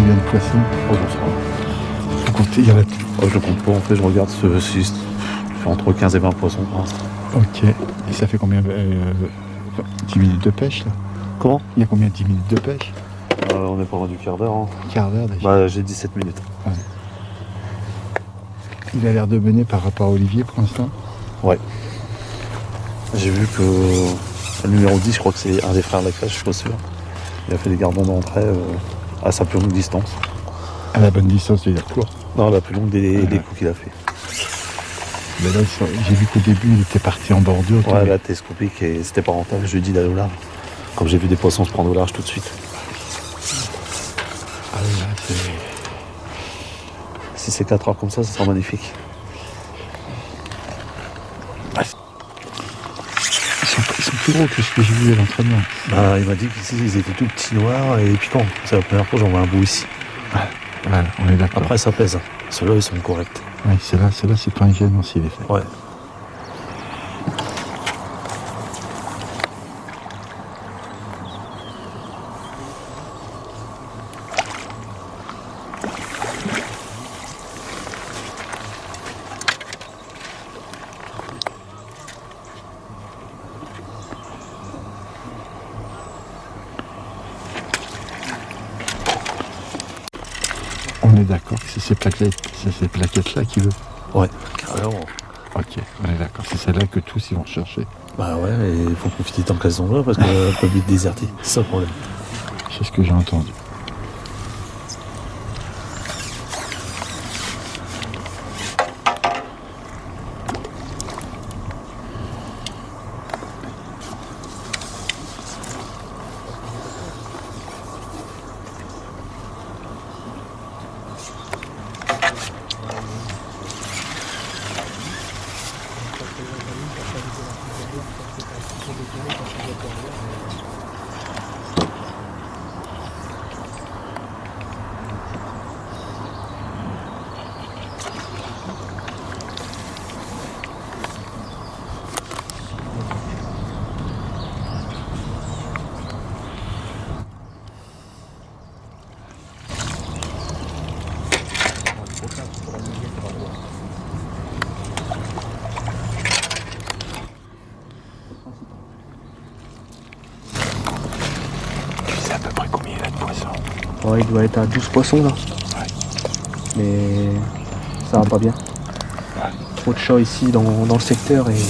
combien de poissons? Oh, j'en sais rien. Faut compter, il y en a plus. Oh, je le compte pas, en fait, je regarde ce 6. Je fais entre 15 et 20 poissons pour l'instant. Ok. Et ça fait combien 10 minutes de pêche là? Comment? Il y a combien 10 minutes de pêche? On est pas loin du quart d'heure. Hein. Quart d'heure déjà. Bah, j'ai 17 minutes. Ouais. Il a l'air de mener par rapport à Olivier pour l'instant. Ouais. J'ai vu que le numéro 10, je crois que c'est un des frères Lacage, je suis pas sûr. Il a fait des gardons d'entrée à sa plus longue distance. À la bonne distance, il est court. Non, la plus longue des coups qu'il a fait. Mais là, j'ai vu qu'au début, il était parti en bordure. Ouais, là, télescopique et c'était pas rentable. Je lui ai dit d'aller au large. Comme j'ai vu des poissons se prendre au large tout de suite. Ah oui, là, c'est... Si c'est 4 heures comme ça sera magnifique. Ils sont plus gros que ce que j'ai vu à l'entraînement. Bah, il m'a dit qu'ici, ils étaient tout petits, noirs et piquants. C'est la première fois que j'en vois un beau ici. Voilà, on est d'accord. Après, ça pèse. Ceux-là, ils sont corrects. Oui, ceux-là, c'est pas un gêne aussi, les faits. Ouais. On est d'accord que c'est ces plaquettes-là qu'il veut. Ouais, carrément. Ok, on est d'accord. C'est celle-là que tous ils vont chercher. Bah ouais, et il faut profiter tant qu'elles sont là parce qu'on peut vite déserter. C'est ça le problème. C'est ce que j'ai entendu. Tu sais à peu près combien il y a de poissons? Ouais, il doit être à 12 poissons là. Ouais. Mais ça va pas bien. Ouais. Trop de chats ici dans le secteur et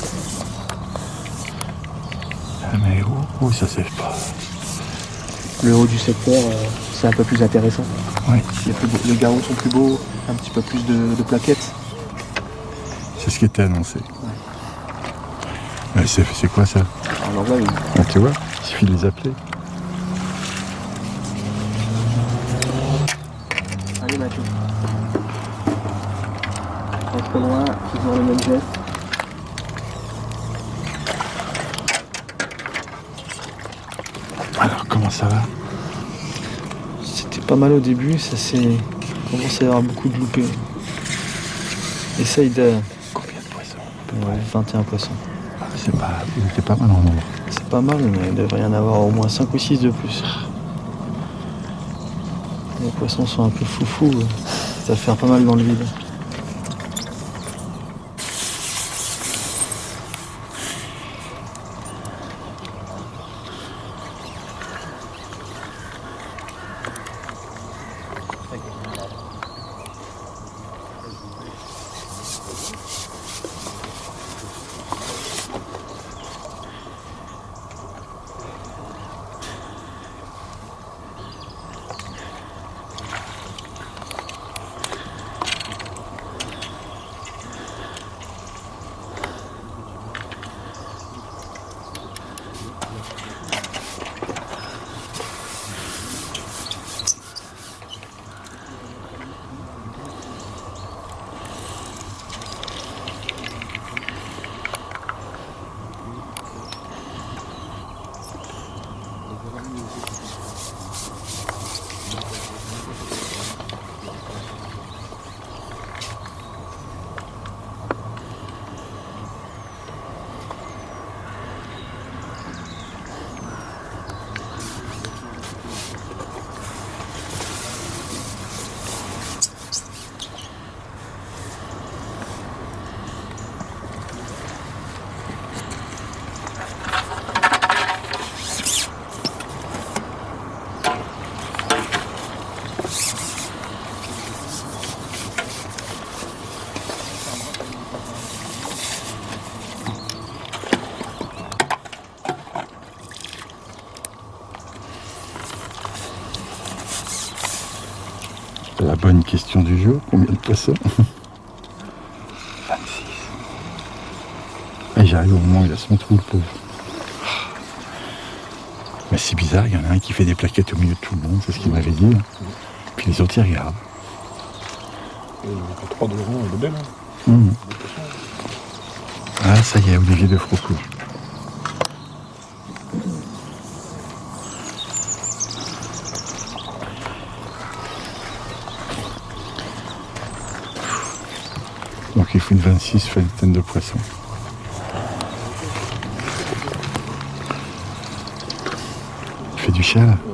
Ah, mais où ça sèche pas? le haut du secteur, c'est un peu plus intéressant. Oui. Les garrots sont plus beaux, un petit peu plus de plaquettes. C'est ce qui était annoncé. Mais c'est quoi ça? Alors là, Ah, tu vois, il suffit de les appeler. allez Mathieu. Reste pas loin, toujours le même geste. Alors, comment ça va? C'était pas mal au début, ça s'est commencé à y avoir beaucoup de loupés. Essaye de... Combien de poissons? Ouais, 21 poissons. Il était pas mal en nombre. C'est pas mal, mais il devrait y en avoir au moins 5 ou 6 de plus. Les poissons sont un peu foufous, ça va faire pas mal dans le vide. La bonne question du jour, combien de poissons? 26. Et j'arrive au moment où il a son trou, le pauvre. Mais c'est bizarre, il y en a un qui fait des plaquettes au milieu de tout le monde, c'est ce qu'il m'avait dit. Puis les autres, ils regardent. Il n'y a que 3 de rond, elle est belle. Hein. Ah, ça y est, Olivier de Frocourt. Donc il faut une 26 vingtaine de poissons. Il fait du chien là.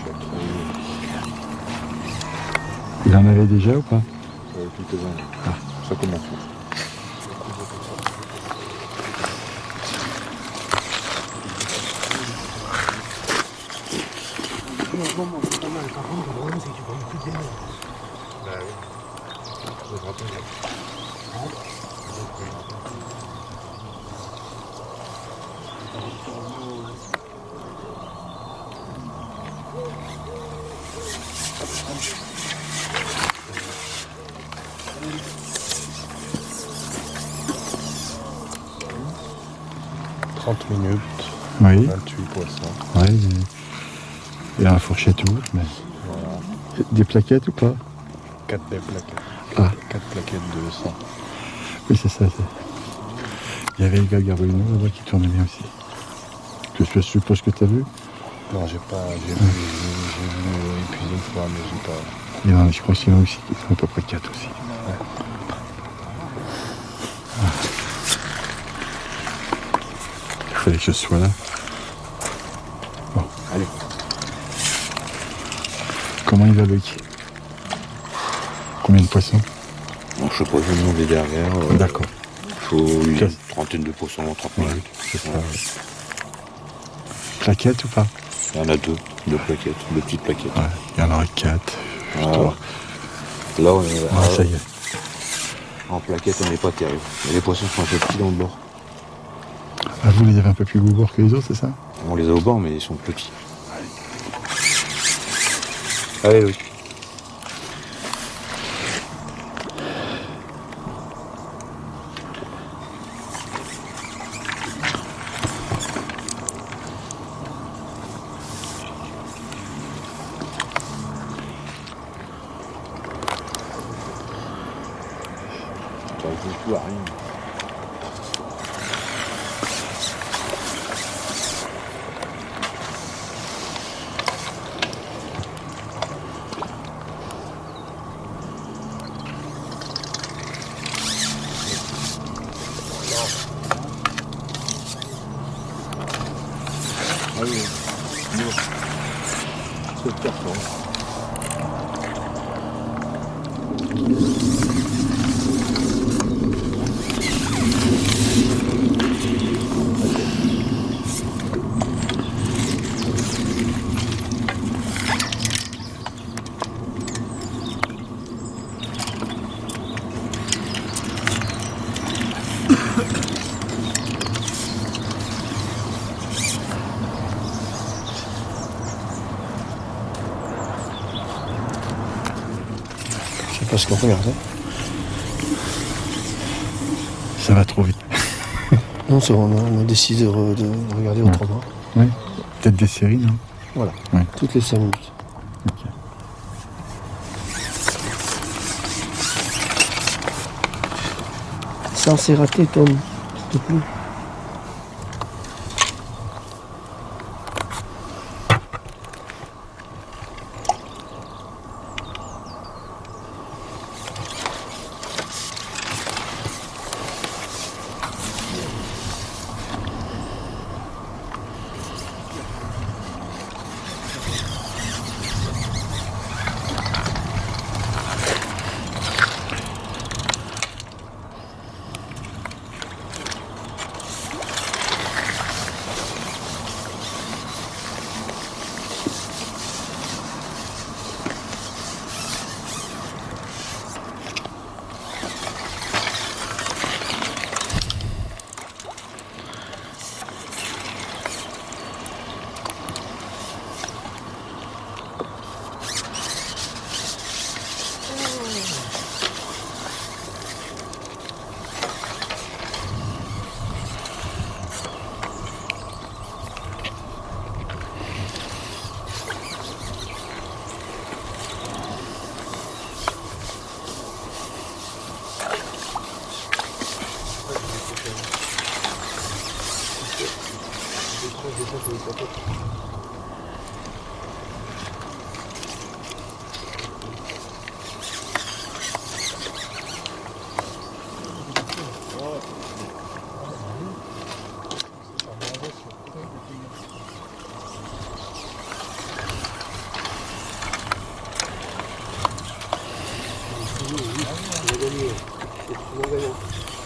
Il en avait déjà ou pas? Quelques-uns. Ah. Ça commence. Minutes, oui. 28 poissons. Ouais, il a la fourchette haute, mais. Voilà. Des plaquettes ou pas? 4 belles plaquettes. Ah. 4 plaquettes de 100. Oui, c'est ça. Il y avait le gars Garbolino là-bas qui tournait bien aussi. Je suppose que tu as vu? Non, j'ai vu épuisé une fois, mais j'ai pas. Et non, je crois qu'il y en a aussi qui font à peu près 4 aussi. Ouais. Ah. Il fallait que je sois là. Bon, allez. Comment il va, Loïc? Combien de poissons? Bon, je sais pas, je vais demander derrière. D'accord. Il faut une trentaine de poissons en 30 minutes. C'est ça. Plaquettes ou pas? Il y en a deux plaquettes, deux petites plaquettes. Ouais, il y en aura 4. Là, on est ça y est. En plaquette, on n'est pas terrible. Mais les poissons sont un peu petits dans le bord. Ah, vous les avez un peu plus gros que les autres, c'est ça? On les a au bord, mais ils sont petits. Allez, oui. Ça joue tout à rien. Ah oui, c'est le carton. Je sais pas ce qu'on regarde. Ça va trop vite. Non, c'est bon, on a décidé de regarder autrement. Oui. Peut-être des séries, non? Voilà. Ouais. Toutes les 5 minutes. Ok. Ça s'est raté, Tom, s'il te plaît.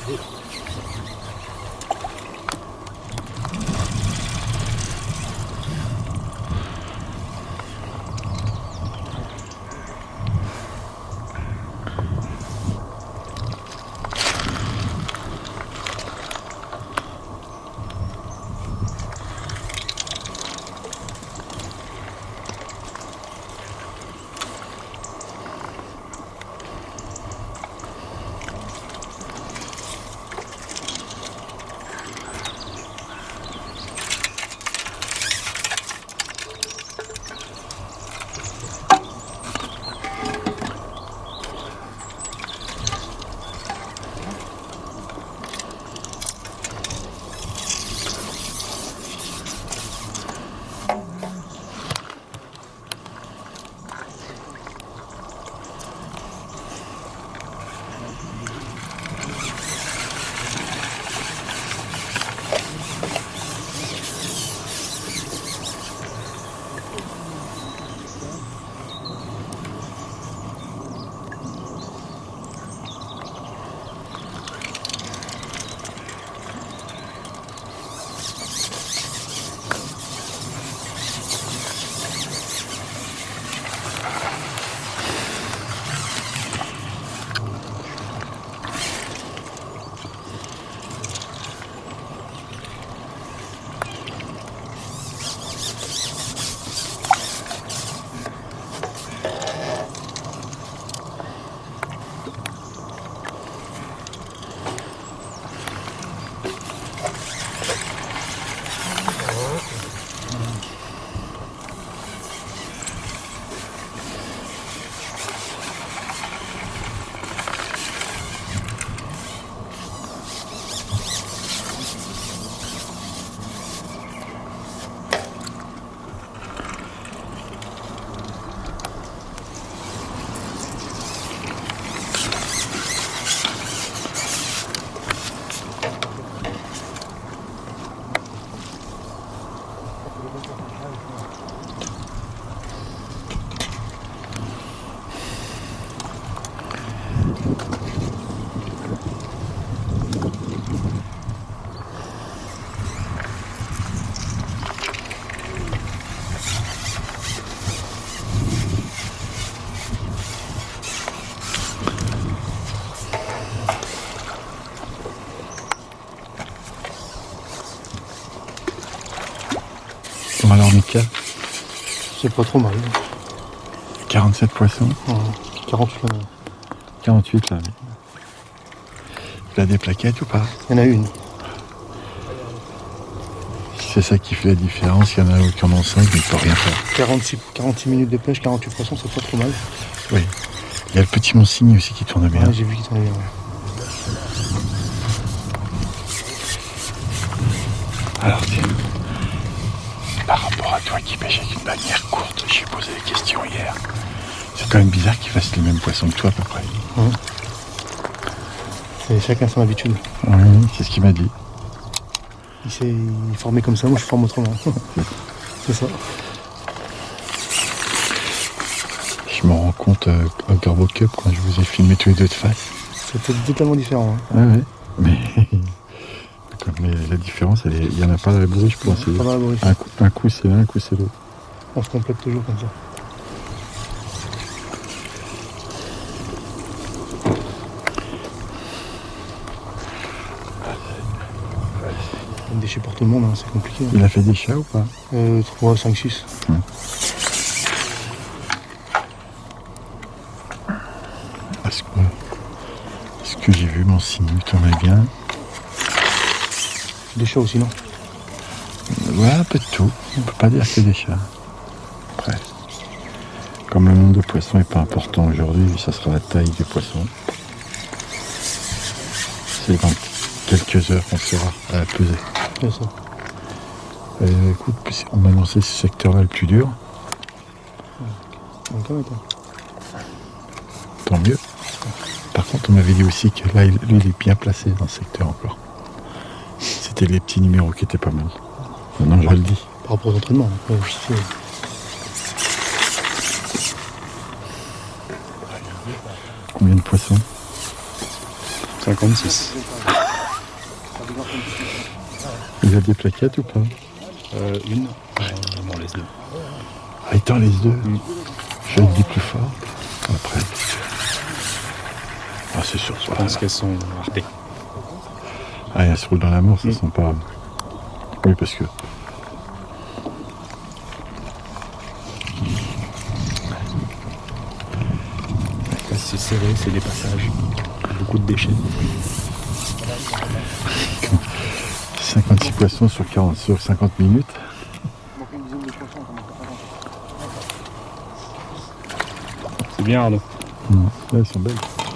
Alors Mika, C'est pas trop mal. 47 poissons. Ouais, 48 là. 48 là. Il a des plaquettes ou pas? Il y en a une. Si c'est ça qui fait la différence, il y en a qui en ont 5 mais il peut rien faire. 46 minutes de pêche, 48 poissons, c'est pas trop mal. Oui. Il y a le petit Monsigny aussi qui tourne bien. Ouais, j'ai vu qu'il tournait bien. Ouais. Alors tiens, par rapport à toi qui pêches avec une bannière courte, j'ai posé des questions hier. C'est quand même bizarre qu'il fasse les mêmes poissons que toi à peu près. Et chacun son habitude. Oui, c'est ce qu'il m'a dit. Il est formé comme ça, moi je forme autrement. C'est ça. Je me rends compte au Turbo Cup quand je vous ai filmé tous les deux de face. C'était totalement différent. Hein. Ouais, ouais. Mais la différence, il n'y en a pas dans la bruit, je pense. Pas dans la bruit. Un coup c'est l'un, un coup c'est l'autre. On se complète toujours comme ça. Des déchets pour tout le monde, hein, c'est compliqué. Il a fait des chats ou pas? 3, 5, 6. Est-ce que j'ai vu mon signe, tournait bien? Des chats aussi, non? Ouais, un peu de tout. On peut pas dire que des chats. Après, comme le nombre de poissons n'est pas important aujourd'hui, ça sera la taille des poissons. C'est dans quelques heures qu'on sera à la peser. C'est ça. Écoute, on m'a annoncé ce secteur-là le plus dur. Encore, Tant mieux. Par contre, on m'avait dit aussi que là, lui, il est bien placé dans ce secteur encore. C'était les petits numéros qui étaient pas mal. Maintenant, je le dis. Par rapport aux entraînements. Après, Combien de poissons? 56. Il a des plaquettes ou pas? Une. Il m'en laisse deux. Ah, il t'en laisse deux. Je le dis plus fort. Après. Ah, c'est sûr. Je pense qu'elles sont harpées. Ah, elles se roulent dans l'amour, ça sent pas. Oui, parce que. Là, c'est serré, c'est des passages. Beaucoup de déchets. 56 poissons sur 50 minutes. C'est bien, Arnaud. Là, elles sont belles.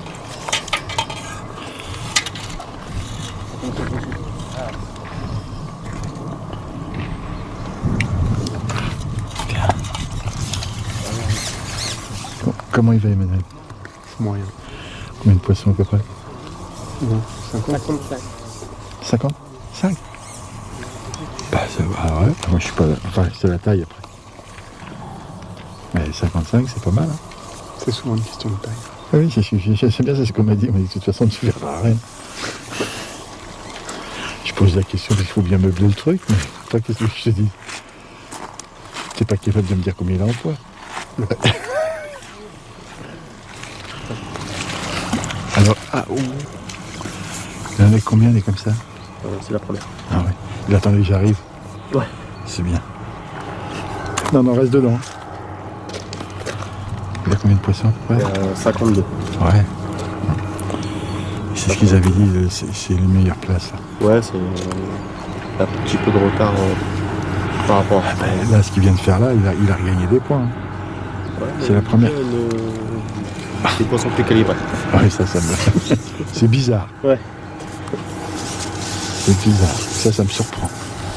Comment il va, Emmanuel? Moyen. Combien de poissons à peu près? 55. 50? 5? Bah ça va, ouais. Moi je suis pas là. Enfin c'est la taille après. Mais 55 c'est pas mal. Hein. C'est souvent une question de taille. Ah oui, c'est bien, c'est ce qu'on m'a dit. On m'a dit de toute façon tu verras rien. Je pose la question parce qu'il faut bien meubler le truc, mais toi qu'est-ce que je te dis? T'es pas capable de me dire combien il a en poids. Alors, il y en a combien des comme ça? C'est la première. Ah ouais. Il attendait que j'arrive. Ouais. C'est bien. Non, reste dedans. Il y a combien de poissons? Ouais. 52. Ouais. C'est ce qu'ils avaient dit, c'est les meilleures places. Là. Ouais, c'est un petit peu de retard par rapport à Là, ce qu'il vient de faire là, il a regagné des points. Hein. Ouais, c'est la première. Les poissons plus calibrés. Ouais, ça me... c'est bizarre. Ouais. C'est bizarre. Ça me surprend.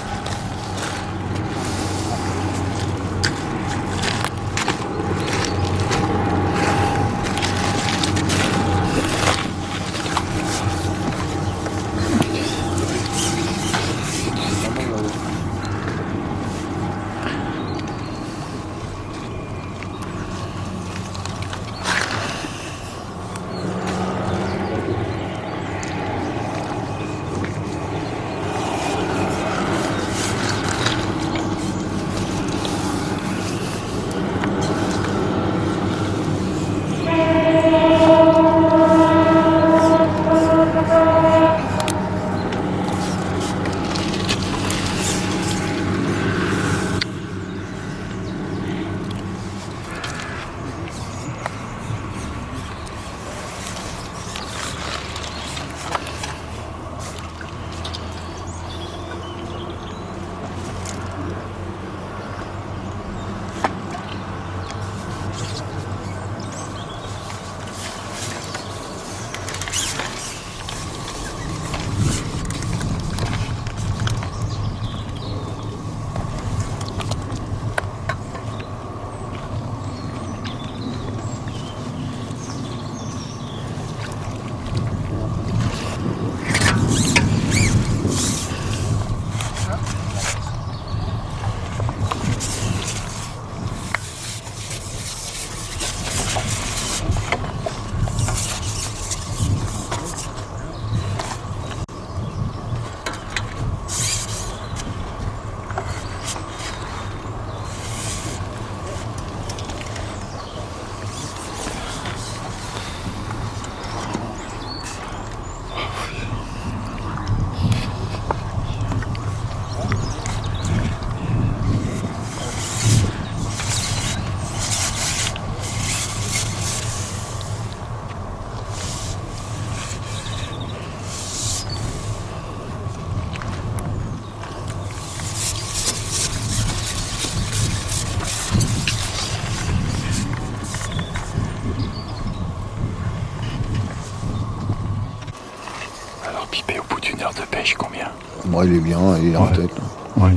De pêche, combien? Moi, il est bien, il est en tête. Ouais.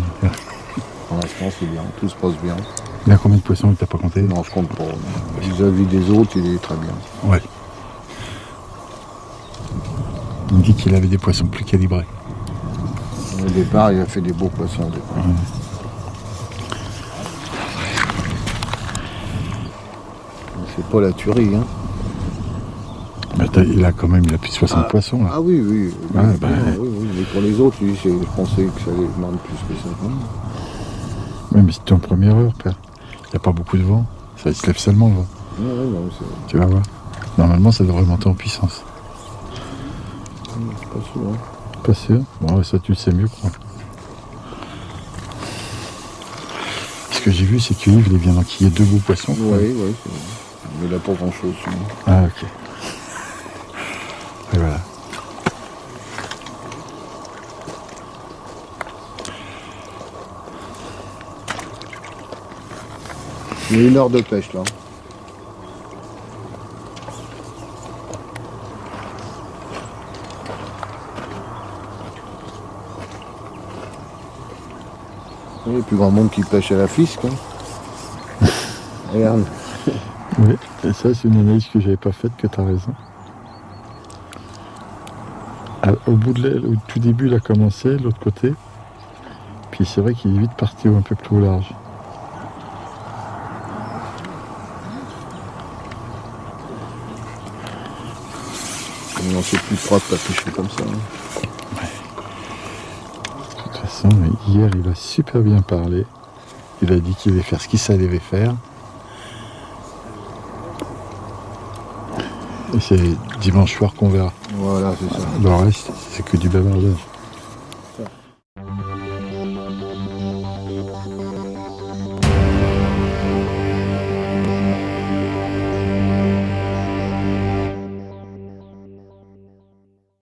Pour l'instant, c'est bien, tout se passe bien. Il y a combien de poissons que t'as pas compté? Non, je compte pas. Vis-à-vis des autres, il est très bien. Ouais. Il me dit qu'il avait des poissons plus calibrés. Au départ, il a fait des beaux poissons au départ. Ouais. C'est pas la tuerie, hein. Bah, t'as Il a plus de 60 poissons là. Ah oui, oui. Ouais, Oui, bah, oui, oui. Mais pour les autres, oui, je pensais que ça allait demander plus que ça. Ouais, mais c'était en première heure, père. Il n'y a pas beaucoup de vent. Ça se lève seulement le vent. Ouais, ouais, non, c'est Tu vas voir. Normalement, ça devrait monter en puissance. pas sûr. Hein. Pas sûr. Bon, ouais, ça, tu le sais mieux que moi. Ce que j'ai vu, c'est que Yves, il vient d'enquiller 2 beaux poissons. Oui, oui, c'est vrai. Mais il n'a pas grand-chose. Ah, ok. Et voilà. Il y a 1 heure de pêche, là. Il y a plus grand monde qui pêche à la fisque. Hein. Regarde. Oui, et ça, c'est une analyse que j'avais pas faite, que tu as raison. Au tout début, il a commencé, de l'autre côté. Puis c'est vrai qu'il est vite parti un peu plus au large. Non, c'est plus propre à pêcher comme ça. Hein. De toute façon, hier, il a super bien parlé. Il a dit qu'il allait faire ce qu'il savait faire. Et c'est dimanche soir qu'on verra. Voilà, c'est ça. Le reste, c'est que du bavardage.